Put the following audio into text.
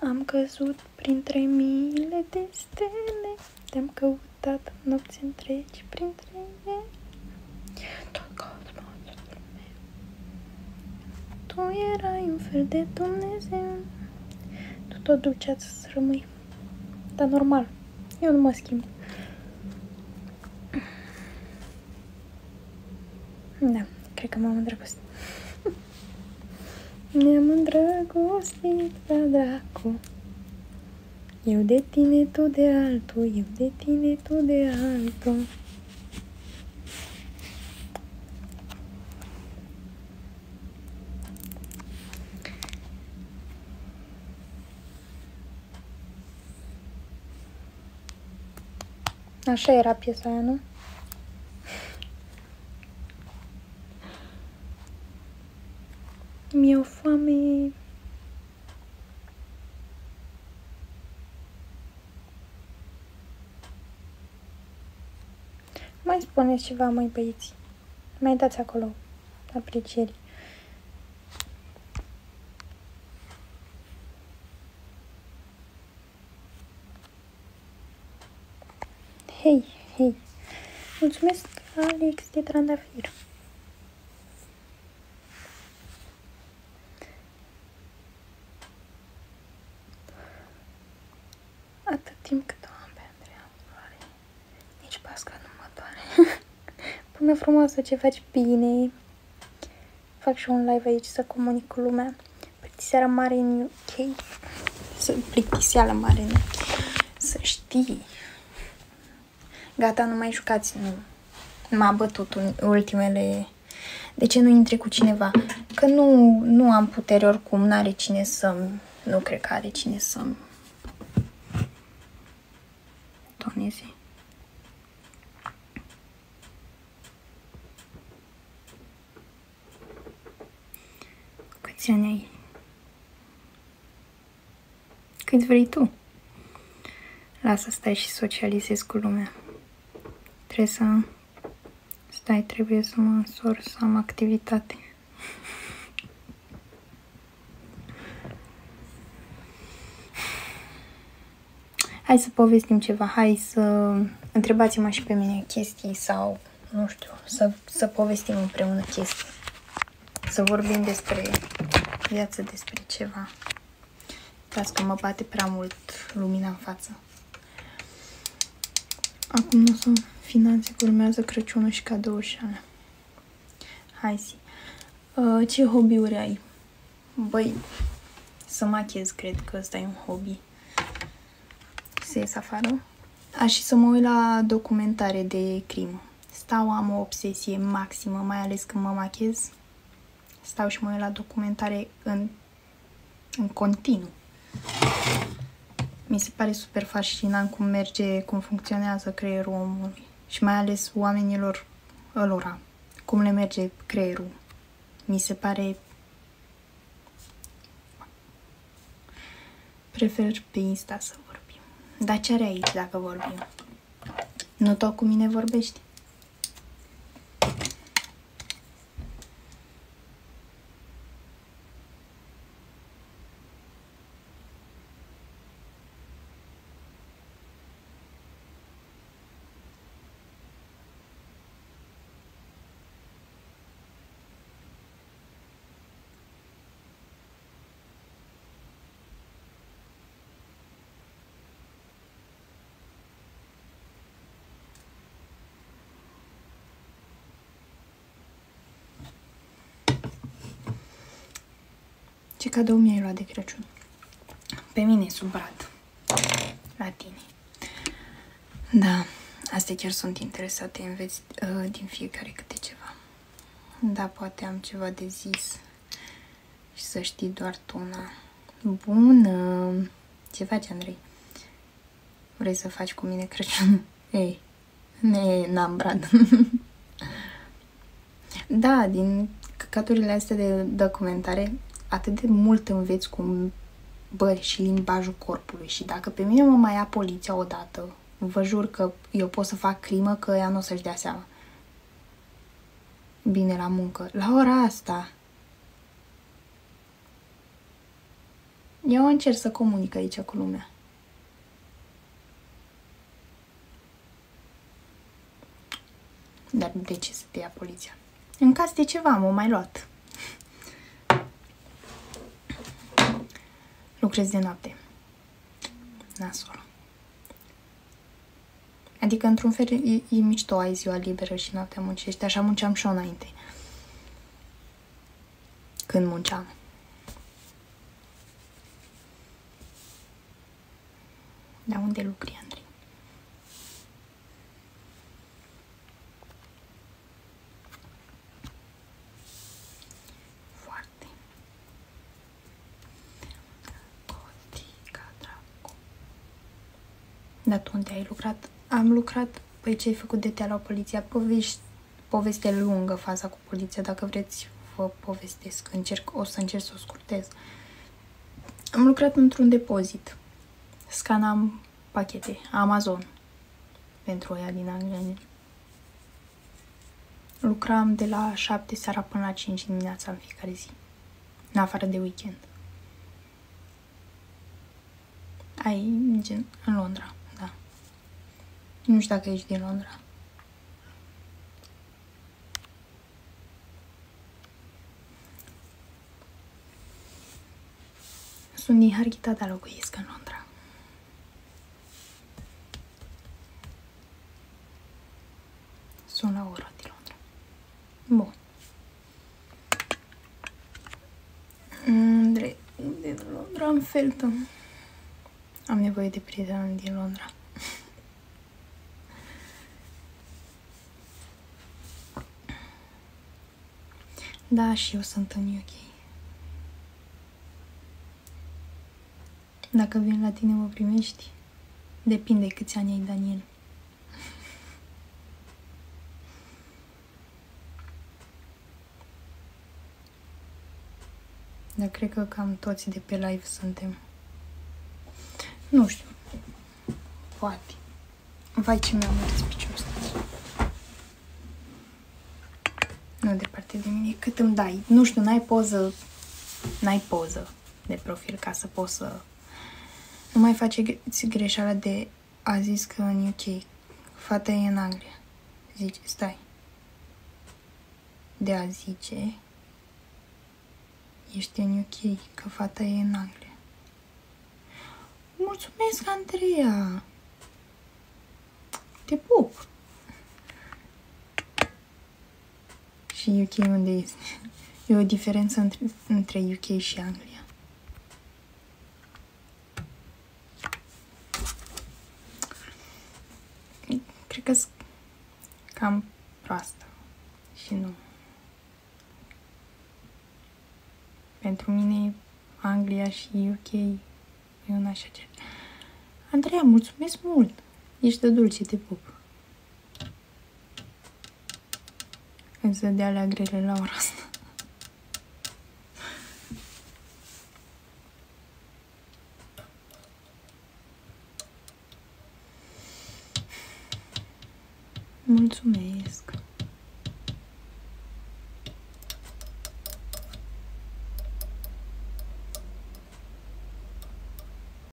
Am căzut printre miile de stele, te-am căutat nopți întregi printre ele. Tot cosmosul meu. Tu erai un fel de Dumnezeu. Tu tot duceai să rămâi. Dar normal, eu nu mă schimb. Da, cred că m-am îndrăgostit. Ne-am îndrăgostit la dracu. Eu de tine, tu de altul, eu de tine, tu de altul. Așa era piesa aia, nu? Mi-e o foame. Mai spuneți ceva, măi băieți. Mai dați acolo aprecieri. Hei, hei. Mulțumesc, Alex de trandafir. Atât timp cât o am pe Andreea în floare, nici pasca nu mă doare. Până frumoasă, ce faci bine. Fac și un live aici să comunic cu lumea. Plictiseala mare în UK. Plictiseala mare în UK. Să știi. Gata, nu mai jucați. Nu. M-a bătut ultimele... De ce nu intri cu cineva? Că nu am putere oricum. N-are cine să-mi... Nu cred că are cine să-mi... toneze. Câți ani ai? Cât vrei tu? Lasă, stai și socializezi cu lumea. Trebuie să mă însor, să am activitate. Hai să povestim ceva, hai să întrebați-mă și pe mine chestii sau, nu știu, să povestim împreună chestii. Să vorbim despre viață, despre ceva. Uitați că mă bate prea mult lumina în față. Acum nu sunt finanțe, că urmează Crăciunul și cadouri și alea. Hai zi. Ce hobby-uri ai? Băi, să machez, cred că ăsta e un hobby. Să ies afară. Și să mă uit la documentare de crimă. Am o obsesie maximă, mai ales când mă machez. Stau și mă uit la documentare în continuu. Mi se pare super fascinant cum merge, cum funcționează creierul omului. Și mai ales oamenilor ălora. Cum le merge creierul. Mi se pare... Prefer pe Insta să vorbim. Dar ce are aici dacă vorbim? Nu tot cu mine vorbești? Ce cadou mi-ai luat de Crăciun? Pe mine, sub brad. La tine. Da, astea chiar sunt interesate, înveți din fiecare câte ceva. Da, poate am ceva de zis. Și să știi doar tu una. Bună! Ce faci, Andrei? Vrei să faci cu mine Crăciun? Ei, n-am brad. Da, din căcaturile astea de documentare, atât de mult înveți cum bări și limbajul corpului. Și dacă pe mine mă mai ia poliția odată, vă jur că eu pot să fac crimă, că ea nu o să-și dea seama. Bine, la muncă. La ora asta. Eu încerc să comunic aici cu lumea. Dar de ce să te ia poliția? În caz de ceva, m-o mai luat. Lucrez de noapte. Nasol. Adică, într-un fel, e mișto, ai ziua liberă și noaptea muncești. Așa munceam și eu înainte. Când munceam. Dar unde lucri, Andrei? Foarte. Cotica dracu. Dar tu unde ai lucrat? Am lucrat. Păi ce ai făcut de te la poliția? Poveste lungă faza cu poliția. Dacă vreți, vă povestesc. O să încerc să o scurtez. Am lucrat într-un depozit. Scanam pachete. Amazon. Pentru ea din Anglia. Lucram de la 7 seara până la 5 dimineața în fiecare zi. În afară de weekend. Gen, în Londra, da. Nu știu dacă ești din Londra. Sunt din Harghita, dar locuiesc în Londra. Sunt la o oră din Londra. Bun. Din Londra, în Feltham. Am nevoie de prieteni din Londra. Da, și eu sunt în UK. Dacă vin la tine, mă primești? Depinde câți ani ai, Daniel. Dar cred că cam toți de pe live suntem. Nu știu. Poate. Vai, ce mi-am mers piciorul ăsta. Nu departe de mine. Cât îmi dai? Nu știu, n-ai poză de profil ca să poți să... Nu mai faceți greșeala de a zis că în UK fata e în Anglia. Zice, stai. De a zice ești în UK, că fata e în Anglia. Mulțumesc, Andreea! Te pup! Și UK unde este? E o diferență între UK și Anglia. Cred că-s cam proastă și nu. Pentru mine, Anglia și UK e un așa ce. Andreea, mulțumesc mult! Ești de dulce, te pup. Îți dădea alea grele la ora asta. Mulțumesc!